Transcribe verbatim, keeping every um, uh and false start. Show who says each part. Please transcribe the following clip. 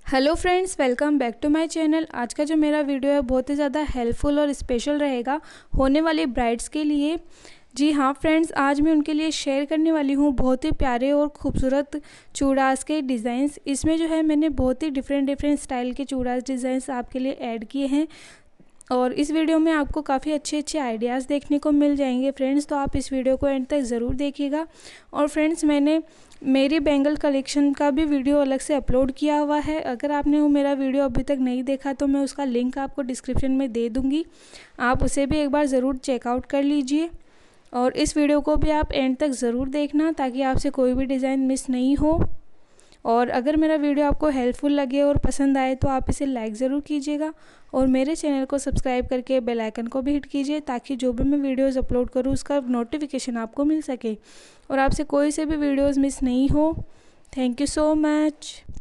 Speaker 1: Hello friends, welcome back to my channel. आज का जो मेरा वीडियो है बहुत ही ज़्यादा हेल्पफुल और स्पेशल रहेगा होने वाली ब्राइड्स के लिए। जी हाँ फ्रेंड्स, आज मैं उनके लिए शेयर करने वाली हूँ बहुत ही प्यारे और खूबसूरत चूड़ास के डिज़ाइंस। इसमें जो है मैंने बहुत ही डिफरेंट डिफरेंट स्टाइल के चूड़ास डिज़ाइंस आपके लिए ऐड किए हैं और इस वीडियो में आपको काफ़ी अच्छे अच्छे आइडियाज़ देखने को मिल जाएंगे फ्रेंड्स। तो आप इस वीडियो को एंड तक ज़रूर देखिएगा। और फ्रेंड्स, मैंने मेरी बैंगल कलेक्शन का भी वीडियो अलग से अपलोड किया हुआ है। अगर आपने वो मेरा वीडियो अभी तक नहीं देखा तो मैं उसका लिंक आपको डिस्क्रिप्शन में दे दूँगी, आप उसे भी एक बार ज़रूर चेकआउट कर लीजिए। और इस वीडियो को भी आप एंड तक ज़रूर देखना ताकि आपसे कोई भी डिज़ाइन मिस नहीं हो। और अगर मेरा वीडियो आपको हेल्पफुल लगे और पसंद आए तो आप इसे लाइक ज़रूर कीजिएगा और मेरे चैनल को सब्सक्राइब करके बेल आइकन को भी हिट कीजिए ताकि जो भी मैं वीडियोस अपलोड करूँ उसका नोटिफिकेशन आपको मिल सके और आपसे कोई से भी वीडियोस मिस नहीं हो। Thank you so much.